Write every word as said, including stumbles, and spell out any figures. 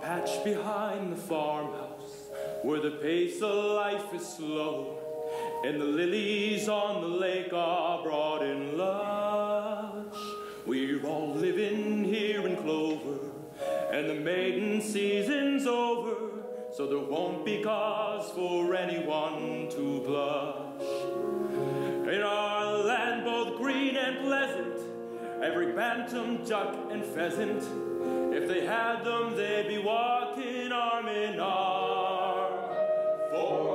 hatch behind the farmhouse, where the pace of life is slow, and the lilies on the lake are broad and lush. We're all living here in clover, and the maiden season's over, so there won't be cause for anyone to blush. In our land both green and pleasant, every bantam, duck, and pheasant, if they had them, they'd be walking arm in arm. For